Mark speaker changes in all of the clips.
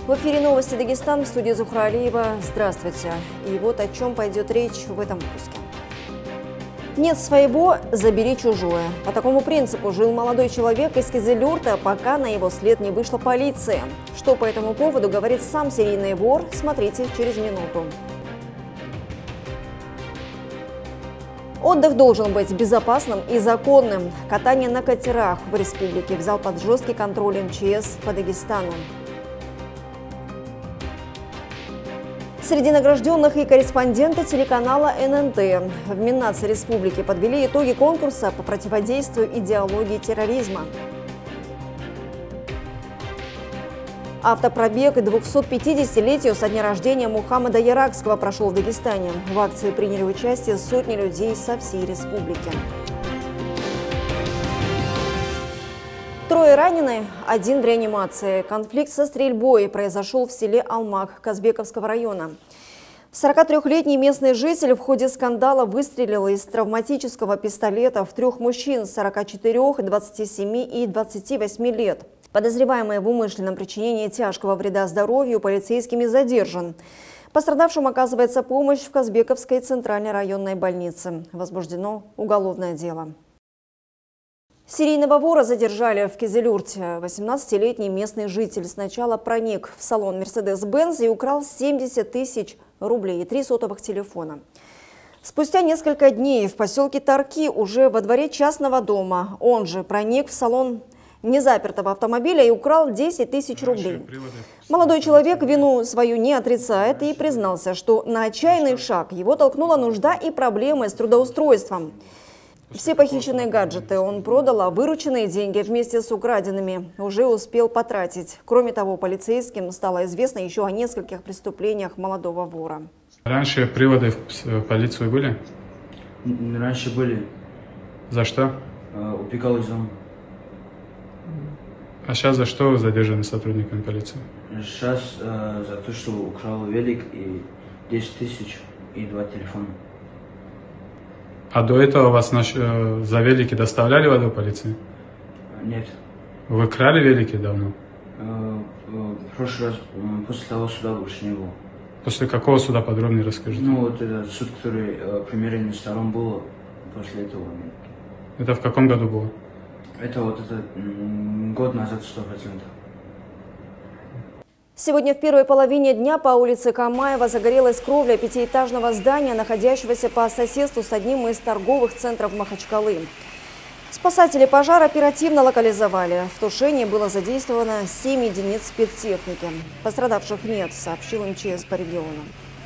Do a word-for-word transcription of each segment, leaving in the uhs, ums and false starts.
Speaker 1: В эфире новости Дагестан, в студии Зухра Алиева. Здравствуйте. И вот о чем пойдет речь в этом выпуске. Нет своего – забери чужое. По такому принципу жил молодой человек из Кизилюрта, пока на его след не вышла полиция. Что по этому поводу говорит сам серийный вор, смотрите через минуту. Отдых должен быть безопасным и законным. Катание на катерах в республике взял под жесткий контроль эм че эс по Дагестану. Среди награжденных и корреспонденты телеканала эн эн тэ. В Миннаце республики подвели итоги конкурса по противодействию идеологии терроризма. Автопробег к двухсотпятидесятилетию со дня рождения Мухаммада Яракского прошел в Дагестане. В акции приняли участие сотни людей со всей республики. Трое ранены, один в реанимации. Конфликт со стрельбой произошел в селе Алмак Казбековского района. сорокатрёхлетний местный житель в ходе скандала выстрелил из травматического пистолета в трех мужчин сорока четырёх, двадцати семи и двадцати восьми лет. Подозреваемый в умышленном причинении тяжкого вреда здоровью полицейскими задержан. Пострадавшим оказывается помощь в Казбековской центральной районной больнице. Возбуждено уголовное дело. Серийного вора задержали в Кизилюрте. восемнадцатилетний местный житель сначала проник в салон Мерседес-Бенз и украл семьдесят тысяч рублей и три сотовых телефона. Спустя несколько дней в поселке Тарки, уже во дворе частного дома, он же проник в салон незапертого автомобиля и украл десять тысяч рублей. Молодой человек вину свою не отрицает и признался, что на отчаянный шаг его толкнула нужда и проблемы с трудоустройством. Все похищенные гаджеты он продал, а вырученные деньги вместе с украденными уже успел потратить. Кроме того, полицейским стало известно еще о нескольких преступлениях молодого вора.
Speaker 2: Раньше приводы в полицию были?
Speaker 3: Раньше были.
Speaker 2: За что?
Speaker 3: Убегал из дома.
Speaker 2: А сейчас за что задержаны сотрудниками полиции?
Speaker 3: Сейчас э, за то, что украл велик и десять тысяч и два телефона.
Speaker 2: А до этого вас наш, э, за велики доставляли в отдел полиции?
Speaker 3: Нет.
Speaker 2: Вы крали велики давно?
Speaker 3: Э, в прошлый раз, после того суда больше не было.
Speaker 2: После какого суда, подробнее расскажите?
Speaker 3: Ну вот этот суд, который э, примерение сторон было, после этого нет.
Speaker 2: Это в каком году было?
Speaker 3: Это вот это год назад сто процентов.
Speaker 1: Сегодня в первой половине дня по улице Камаева загорелась кровля пятиэтажного здания, находящегося по соседству с одним из торговых центров Махачкалы. Спасатели пожара оперативно локализовали. В тушении было задействовано семь единиц спецтехники. Пострадавших нет, сообщил эм че эс по региону.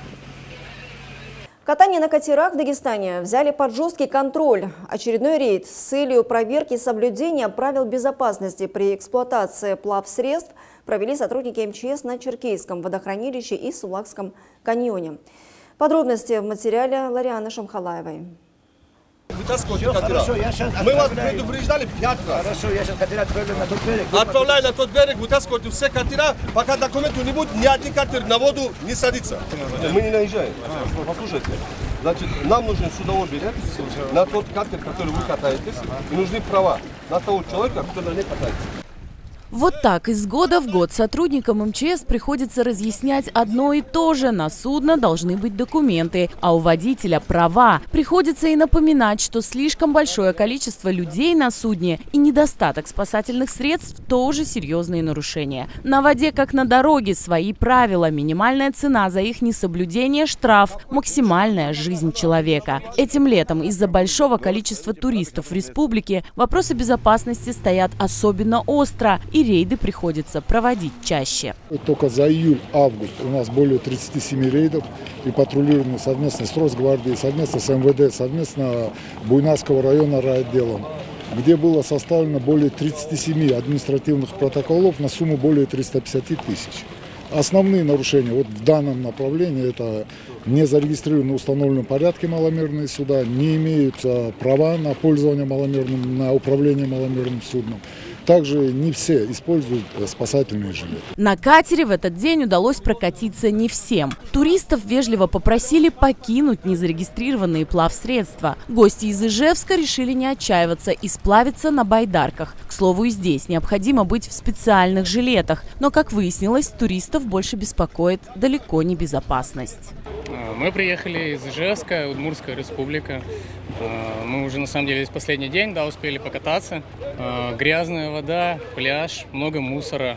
Speaker 1: Катание на катерах в Дагестане взяли под жесткий контроль. Очередной рейд с целью проверки соблюдения правил безопасности при эксплуатации плавсредств провели сотрудники эм че эс на Черкейском водохранилище и Сулакском каньоне. Подробности в материале Ларианы Шамхалаевой.
Speaker 4: Все, хорошо, я сейчас Мы вас предупреждали пять раз. Хорошо, я сейчас катера отправлю на тот берег. Отправляй на тот берег, вытаскивайте все катера, пока документов не будет, ни один катер на воду не садится. Мы не наезжаем. Послушайте, значит, нам нужен судовой билет на тот катер, который вы катаетесь, и нужны права на того человека, который на ней катается.
Speaker 5: Вот так из года в год сотрудникам эм че эс приходится разъяснять одно и то же. На судно должны быть документы, а у водителя права. Приходится и напоминать, что слишком большое количество людей на судне и недостаток спасательных средств – тоже серьезные нарушения. На воде, как на дороге, свои правила. Минимальная цена за их несоблюдение – штраф, максимальная – жизнь человека. Этим летом из-за большого количества туристов в республике вопросы безопасности стоят особенно остро. И рейды приходится проводить чаще.
Speaker 6: Только за июль-август у нас более тридцати семи рейдов и патрулирование совместно с Росгвардией, совместно с эм вэ дэ, совместно Буйнакского района райотделом, где было составлено более тридцати семи административных протоколов на сумму более трёхсот пятидесяти тысяч. Основные нарушения вот в данном направлении – это не зарегистрированы в установленном порядке маломерные суда, не имеются права на пользование маломерным, на управление маломерным судном. Также не все используют спасательные жилеты.
Speaker 5: На катере в этот день удалось прокатиться не всем. Туристов вежливо попросили покинуть незарегистрированные плавсредства. Гости из Ижевска решили не отчаиваться и сплавиться на байдарках. К слову, и здесь необходимо быть в специальных жилетах. Но, как выяснилось, туристов больше беспокоит далеко не безопасность.
Speaker 7: Мы приехали из Ижевска, Удмуртская республика. Мы уже на самом деле здесь последний день, да, успели покататься. Грязная вода, пляж, много мусора.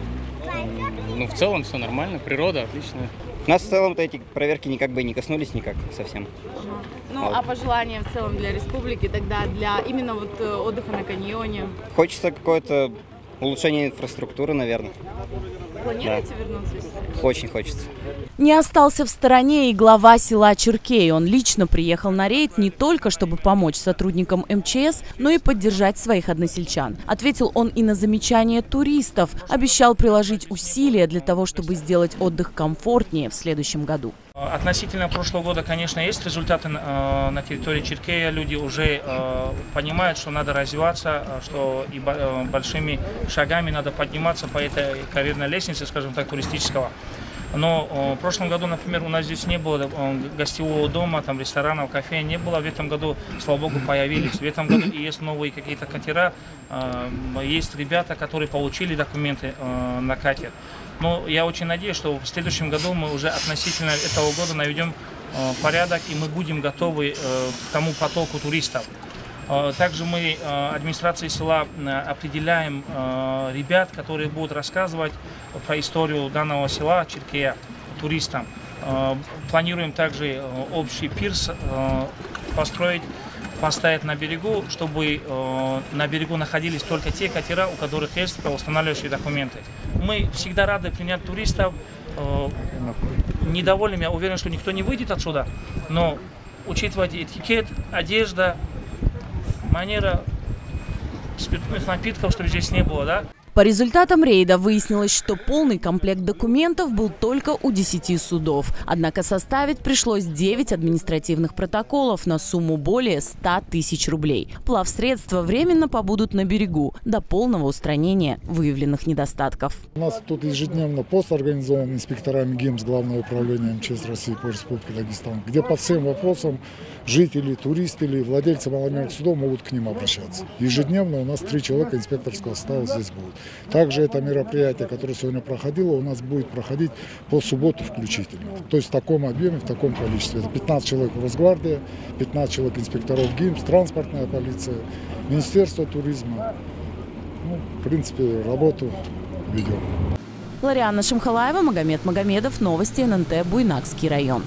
Speaker 7: Ну, в целом все нормально, природа отличная.
Speaker 8: Нас в целом-то эти проверки никак бы не коснулись никак совсем.
Speaker 9: Ага. Ну, а пожелания в целом для республики тогда, для именно вот отдыха на каньоне?
Speaker 8: Хочется какое-то улучшение инфраструктуры, наверное.
Speaker 9: Планируете да. вернуться сюда?
Speaker 8: Очень хочется.
Speaker 5: Не остался в стороне и глава села Черкей. Он лично приехал на рейд не только, чтобы помочь сотрудникам эм че эс, но и поддержать своих односельчан. Ответил он и на замечания туристов. Обещал приложить усилия для того, чтобы сделать отдых комфортнее в следующем году.
Speaker 10: Относительно прошлого года, конечно, есть результаты э, на территории Черкея. Люди уже э, понимают, что надо развиваться, что и э, большими шагами надо подниматься по этой карьерной лестнице, скажем так, туристического. Но э, в прошлом году, например, у нас здесь не было э, гостевого дома, там ресторанов, кафе не было. В этом году, слава богу, появились. В этом году есть новые какие-то катера, э, есть ребята, которые получили документы э, на катер. Но я очень надеюсь, что в следующем году мы уже относительно этого года наведем э, порядок, и мы будем готовы э, к тому потоку туристов. Э, также мы, э, администрацией села, э, определяем э, ребят, которые будут рассказывать про историю данного села Черкея туристам. Э, планируем также э, общий пирс э, построить, поставить на берегу, чтобы э, на берегу находились только те катера, у которых есть правоустанавливающие документы. Мы всегда рады принять туристов. Э, недовольным, я уверен, что никто не выйдет отсюда, но учитывать этикет, одежда, манера спиртных напитков, чтобы здесь не было, да?
Speaker 5: По результатам рейда выяснилось, что полный комплект документов был только у десяти судов. Однако составить пришлось девять административных протоколов на сумму более ста тысяч рублей. Плавсредства временно побудут на берегу до полного устранения выявленных недостатков.
Speaker 6: У нас тут ежедневно пост организован инспекторами ГИМС Главного управления эм че эс России по Республике Дагестан, где по всем вопросам жители, туристы или владельцы маломерных судов могут к ним обращаться. Ежедневно у нас три человека инспекторского состава здесь будут. Также это мероприятие, которое сегодня проходило, у нас будет проходить по субботу включительно. То есть в таком объеме, в таком количестве. Это пятнадцать человек в Росгвардии, пятнадцать человек инспекторов ГИМС, транспортная полиция, Министерство туризма. Ну, в принципе, работу ведем.
Speaker 5: Лариана Шамхалаева, Магомед Магомедов, новости эн эн тэ, Буйнакский район.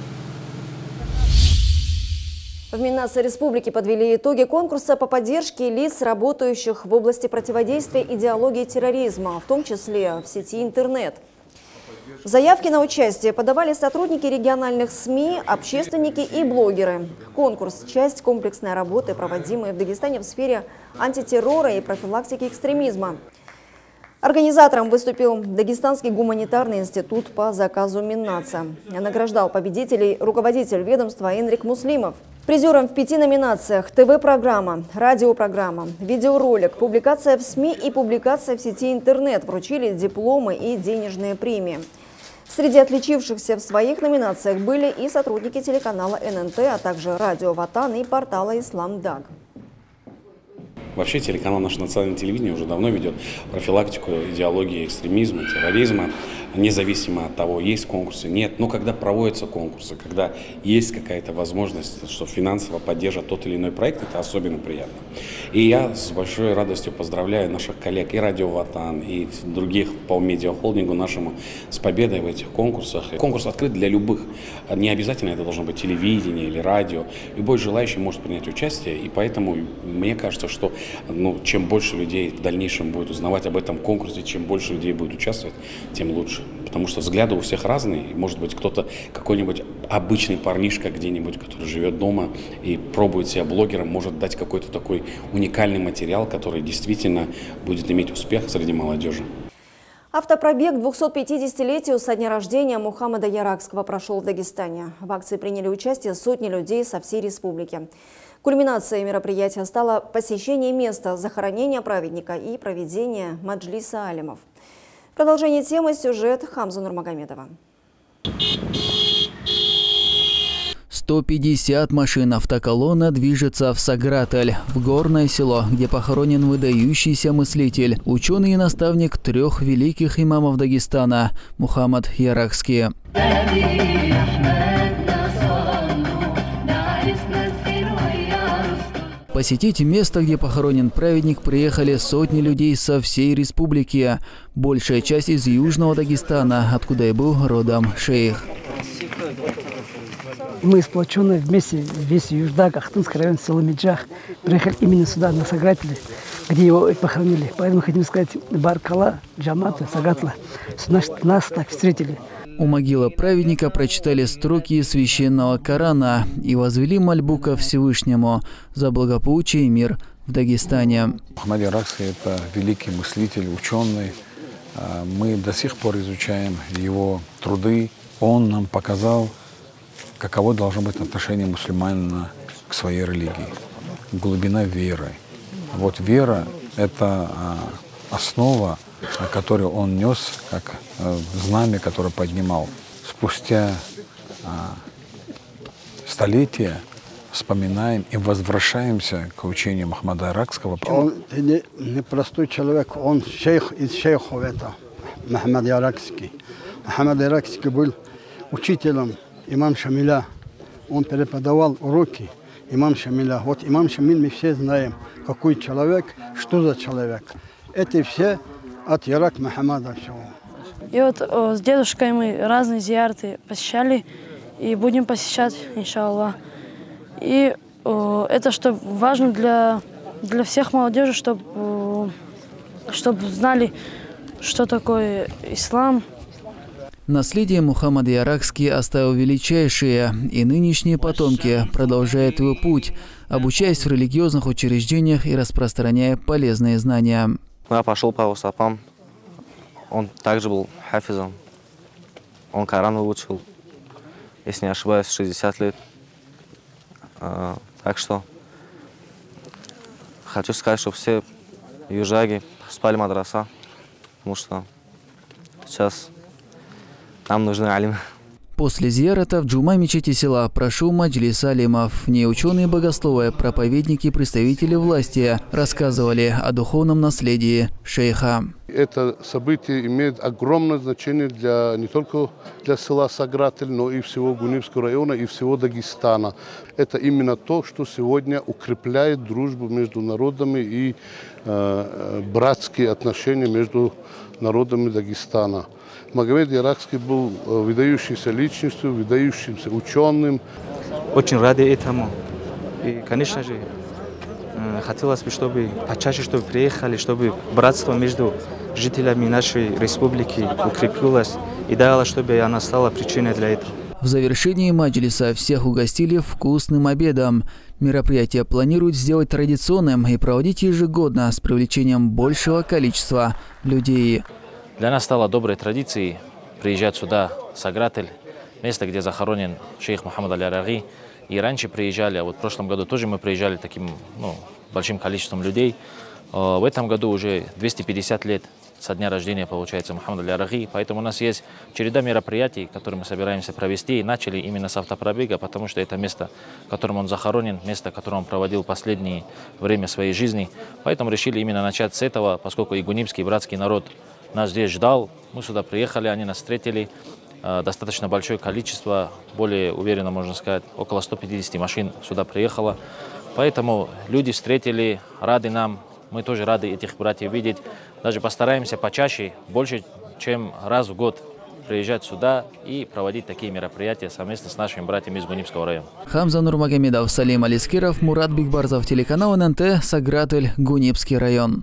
Speaker 1: В Миннац республики подвели итоги конкурса по поддержке лиц, работающих в области противодействия идеологии терроризма, в том числе в сети интернет. Заявки на участие подавали сотрудники региональных СМИ, общественники и блогеры. Конкурс – часть комплексной работы, проводимой в Дагестане в сфере антитеррора и профилактики экстремизма. Организатором выступил Дагестанский гуманитарный институт по заказу Миннаца. Награждал победителей руководитель ведомства Энрик Муслимов. Призером в пяти номинациях: ТВ-программа, радиопрограмма, видеоролик, публикация в СМИ и публикация в сети интернет вручили дипломы и денежные премии. Среди отличившихся в своих номинациях были и сотрудники телеканала эн эн тэ, а также радио Ватан и портала Исламдаг.
Speaker 11: Вообще телеканал «Наше национальное телевидение» уже давно ведет профилактику идеологии экстремизма, терроризма, независимо от того, есть конкурсы, нет. Но когда проводятся конкурсы, когда есть какая-то возможность, что финансово поддержат тот или иной проект, это особенно приятно. И я с большой радостью поздравляю наших коллег и радио Ватан, и других по медиахолдингу нашему с победой в этих конкурсах. Конкурс открыт для любых. Не обязательно это должно быть телевидение или радио. Любой желающий может принять участие, и поэтому мне кажется, что ну, чем больше людей в дальнейшем будет узнавать об этом конкурсе, чем больше людей будет участвовать, тем лучше. Потому что взгляды у всех разные. Может быть, кто-то, какой-нибудь обычный парнишка где-нибудь, который живет дома и пробует себя блогером, может дать какой-то такой уникальный материал, который действительно будет иметь успех среди молодежи.
Speaker 1: Автопробег к двухсотпятидесятилетию со дня рождения Мухаммада Яракского прошел в Дагестане. В акции приняли участие сотни людей со всей республики. Кульминацией мероприятия стало посещение места захоронения праведника и проведение маджлиса алимов. Продолжение темы сюжет Хамза Нурмагомедова.
Speaker 12: сто пятьдесят машин автоколонна движется в Саграталь, в горное село, где похоронен выдающийся мыслитель, ученый и наставник трех великих имамов Дагестана Мухаммад Яракский. Посетить место, где похоронен праведник, приехали сотни людей со всей республики. Большая часть из Южного Дагестана, откуда и был родом шейх.
Speaker 13: Мы сплоченные вместе, весь Юждаг, Ахтынский район, село Меджах, приехали именно сюда, на Сагратиле, где его похоронили. Поэтому хотим сказать, Баркала, Джамата, Сагатла, значит, нас так встретили.
Speaker 12: У могилы праведника прочитали строки из священного Корана и возвели мольбу ко Всевышнему за благополучие и мир в Дагестане.
Speaker 14: Мухаммад Яракский – это великий мыслитель, ученый. Мы до сих пор изучаем его труды. Он нам показал, каково должно быть отношение мусульманина к своей религии. Глубина веры. Вот вера – это основа, которую он нес, как знамя, которое поднимал. Спустя столетия вспоминаем и возвращаемся к учению Мухаммада Яракского.
Speaker 15: Он не, не простой человек, он шейх из шейхов, это Мухаммад Яракский. Мухаммад Яракский был учителем имам Шамиля. Он преподавал уроки имам Шамиля. Вот имам Шамиль мы все знаем, какой человек, что за человек. Это все от Ярак Мухаммада всего.
Speaker 16: И вот о, с дедушкой мы разные зиярты посещали и будем посещать, иншаллах. И о, это что важно для, для всех молодежи, чтобы чтоб знали, что такое ислам.
Speaker 12: Наследие Мухаммад Яракский оставил величайшие, и нынешние потомки продолжают его путь, обучаясь в религиозных учреждениях и распространяя полезные знания.
Speaker 17: Я пошел по его стопам. Он также был хафизом. Он Коран выучил, если не ошибаюсь, в шестьдесят лет. А, так что хочу сказать, что все южаги спали мадраса, потому что сейчас нам нужны алимы.
Speaker 12: После зиярата в джума мечети села прошел маджлис алимов. В ней ученые, богословы, проповедники и представители власти рассказывали о духовном наследии шейха.
Speaker 18: Это событие имеет огромное значение для, не только для села Саграталь, но и всего Гунибского района и всего Дагестана. Это именно то, что сегодня укрепляет дружбу между народами и э, братские отношения между народами Дагестана. Мухаммад Яракский был выдающейся личностью, выдающимся ученым.
Speaker 17: Очень рады этому. И, конечно же, хотелось бы, чтобы почаще чтобы приехали, чтобы братство между жителями нашей республики укрепилось и дало, чтобы она стала причиной для этого.
Speaker 12: В завершении маджлиса всех угостили вкусным обедом. Мероприятие планируют сделать традиционным и проводить ежегодно с привлечением большего количества людей.
Speaker 19: Для нас стало доброй традицией приезжать сюда, в Саграталь, место, где захоронен шейх Мухаммад Яракский. И раньше приезжали, а вот в прошлом году тоже мы приезжали таким ну, большим количеством людей. В этом году уже двести пятьдесят лет со дня рождения, получается, Мухаммада Яракский. Поэтому у нас есть череда мероприятий, которые мы собираемся провести. И начали именно с автопробега, потому что это место, в котором он захоронен, место, в котором он проводил последнее время своей жизни. Поэтому решили именно начать с этого, поскольку и гунибский, и братский народ нас здесь ждал. Мы сюда приехали, они нас встретили. Достаточно большое количество, более уверенно можно сказать, около ста пятидесяти машин сюда приехало. Поэтому люди встретили, рады нам. Мы тоже рады этих братьев видеть. Даже постараемся почаще, больше, чем раз в год приезжать сюда и проводить такие мероприятия совместно с нашими братьями из Гунибского района.
Speaker 12: Хамза Нурмагомедов, Салим Алискиров, Мурат Бигбарзов, телеканал эн эн тэ, Саграталь, Гунибский район.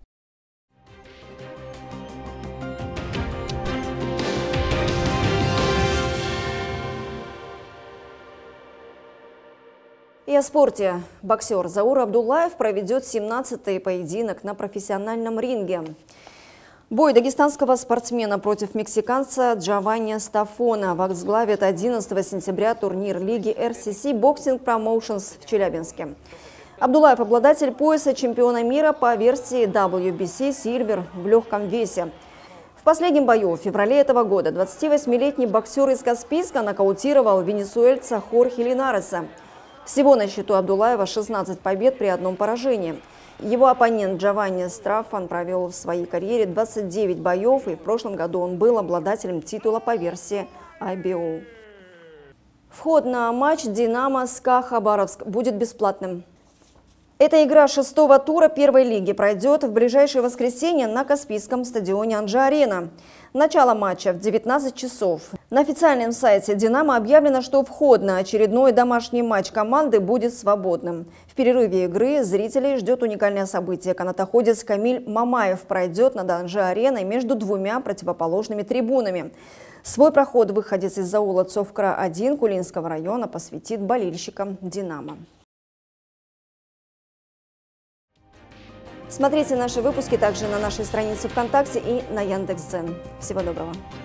Speaker 1: И о спорте. Боксер Заур Абдуллаев проведет семнадцатый поединок на профессиональном ринге. Бой дагестанского спортсмена против мексиканца Джованни Стаффона возглавит одиннадцатого сентября турнир лиги эр си си Boxing Promotions в Челябинске. Абдулаев – обладатель пояса чемпиона мира по версии дабл ю би си Silver в легком весе. В последнем бою в феврале этого года двадцативосьмилетний боксер из Каспийска нокаутировал венесуэльца Хорхе Линареса. Всего на счету Абдулаева шестнадцать побед при одном поражении. Его оппонент Джованни Стаффон провел в своей карьере двадцать девять боев, и в прошлом году он был обладателем титула по версии ай би о. Вход на матч «Динамо» СКА Хабаровск будет бесплатным. Эта игра шестого тура первой лиги пройдет в ближайшее воскресенье на Каспийском стадионе Анжи-Арена. Начало матча в девятнадцать часов. На официальном сайте «Динамо» объявлено, что вход на очередной домашний матч команды будет свободным. В перерыве игры зрителей ждет уникальное событие. Канатоходец Камиль Мамаев пройдет над Анжи-Ареной между двумя противоположными трибунами. Свой проход выходец из аула Цовкра один Кулинского района посвятит болельщикам «Динамо». Смотрите наши выпуски также на нашей странице ВКонтакте и на Яндекс.Дзен. Всего доброго!